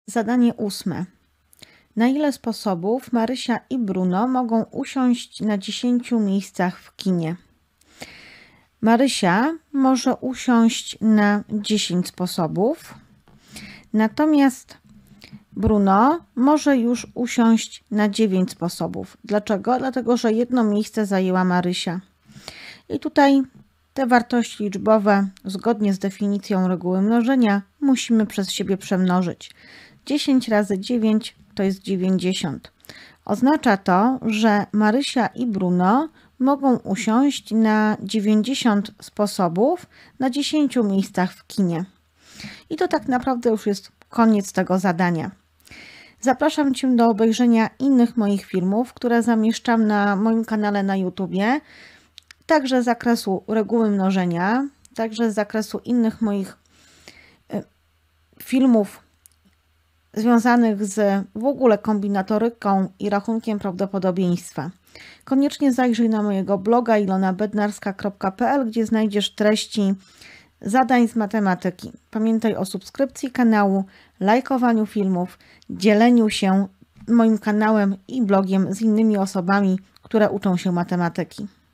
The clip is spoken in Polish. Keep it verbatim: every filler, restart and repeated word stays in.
Zadanie ósme. Na ile sposobów Marysia i Bruno mogą usiąść na dziesięciu miejscach w kinie? Marysia może usiąść na dziesięć sposobów, natomiast Bruno może już usiąść na dziewięć sposobów. Dlaczego? Dlatego, że jedno miejsce zajęła Marysia. I tutaj te wartości liczbowe, zgodnie z definicją reguły mnożenia, musimy przez siebie przemnożyć. dziesięć razy dziewięć to jest dziewięćdziesiąt. Oznacza to, że Marysia i Bruno mogą usiąść na dziewięćdziesiąt sposobów na dziesięciu miejscach w kinie. I to tak naprawdę już jest koniec tego zadania. Zapraszam Cię do obejrzenia innych moich filmów, które zamieszczam na moim kanale na YouTubie, także z zakresu reguły mnożenia, także z zakresu innych moich filmów związanych z w ogóle kombinatoryką i rachunkiem prawdopodobieństwa. Koniecznie zajrzyj na mojego bloga ilona bednarska kropka p l, gdzie znajdziesz treści zadań z matematyki. Pamiętaj o subskrypcji kanału, lajkowaniu filmów, dzieleniu się moim kanałem i blogiem z innymi osobami, które uczą się matematyki.